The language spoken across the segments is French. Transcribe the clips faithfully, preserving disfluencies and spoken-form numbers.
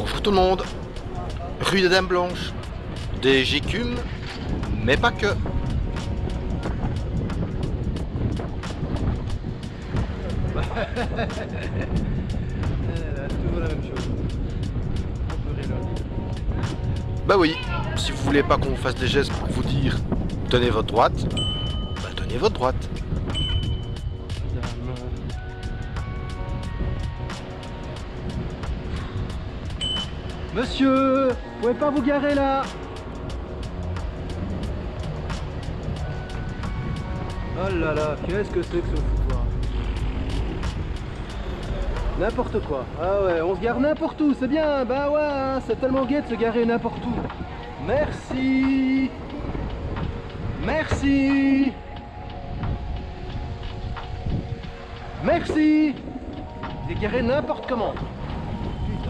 Bonjour tout le monde. Rue des Dames Blanches. Des écumes, mais pas que. Toujours la même chose. Bah oui, si vous voulez pas qu'on fasse des gestes pour vous dire tenez votre droite, bah tenez votre droite. Monsieur, vous pouvez pas vous garer là? Oh là là, qu'est-ce que c'est que ce foutoir? N'importe quoi. Ah ouais, on se gare n'importe où, c'est bien. Bah ouais, hein, c'est tellement gai de se garer n'importe où. Merci. Merci. Merci. Vous êtes garé n'importe comment. Putain.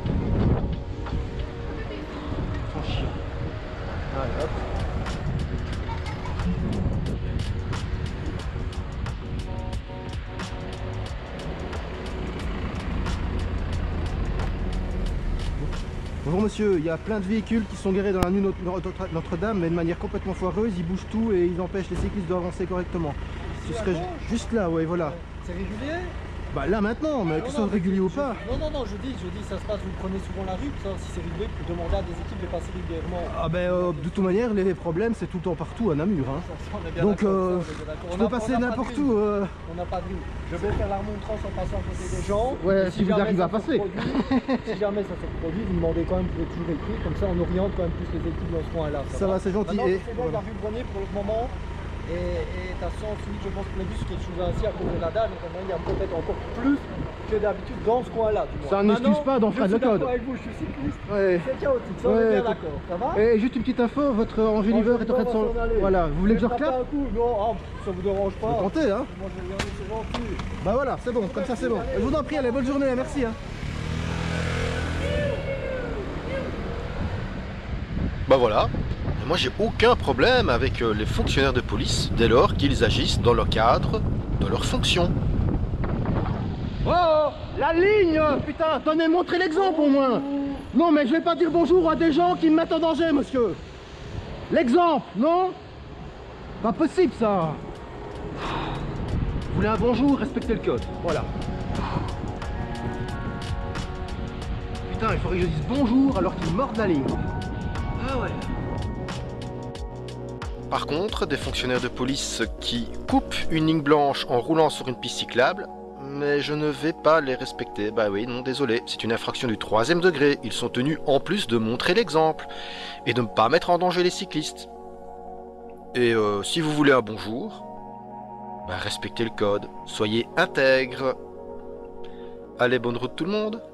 Ils sont chiants. Allez hop. Bonjour monsieur, il y a plein de véhicules qui sont garés dans la rue Notre-Dame, mais de manière complètement foireuse, ils bougent tout et ils empêchent les cyclistes d'avancer correctement. Ce serait juste là, ouais, voilà. C'est régulier? Bah là maintenant, mais que ce soit régulier ou pas. Non, non, non, je dis, je dis, ça se passe, vous prenez souvent la rue, pour savoir si c'est régulier, pour demander à des équipes de passer régulièrement. Ah ben, euh, de toute manière, les problèmes, c'est tout le temps partout à Namur. Hein. Ça, ça, on est bien Donc, euh, on tu a- peux on passer n'a pas n'importe de où. rue. euh. On n'a pas de rue. Je vais faire la remontrance en passant à côté des gens. Ouais, Et si vous jamais arrivez à ça se passer. reproduit- si jamais ça se reproduit, vous demandez quand même, vous pouvez toujours écrire, comme ça on oriente quand même plus les équipes dans ce coin-là. Ça va, c'est gentil. Maintenant, Et c'est bien voilà. la rue Grenier pour le moment. Et et t'as sens celui je pense que les bus quelque chose ainsi à cause de la dalle, mais il y a peut-être encore plus que d'habitude dans ce coin-là. du moins. Ça n'excuse Maintenant, pas d'enfreindre le Je suis d'accord code. avec vous, je suis cycliste. Ouais. C'est chaotique, ça on Ouais, est bien écoute. d'accord. Ça va? Et juste une petite info, votre Angeliver est en train de s'en... Voilà, vous voulez que je reclape? un coup? Non, ah, ça vous dérange pas. Tentez, hein. Moi je vais regarder, c'est gentil. Bah voilà, c'est bon, comme ça c'est bon. Je vous en prie, allez, bonne journée, merci. Hein. Bah voilà. Et moi j'ai aucun problème avec euh, les fonctionnaires de police dès lors qu'ils agissent dans le cadre de leur fonction. Oh, la ligne, putain, tenez, montrez l'exemple au moins. Non, mais je vais pas dire bonjour à des gens qui me mettent en danger, monsieur. L'exemple, non? Pas possible, ça. Vous voulez un bonjour, respectez le code, voilà. Putain, il faudrait que je dise bonjour alors qu'ils mordent la ligne. Ah ouais. Par contre, des fonctionnaires de police qui coupent une ligne blanche en roulant sur une piste cyclable, mais je ne vais pas les respecter. Bah oui, non, désolé, c'est une infraction du troisième degré. Ils sont tenus en plus de montrer l'exemple et de ne pas mettre en danger les cyclistes. Et euh, si vous voulez un bonjour, bah respectez le code, soyez intègre. Allez, bonne route tout le monde.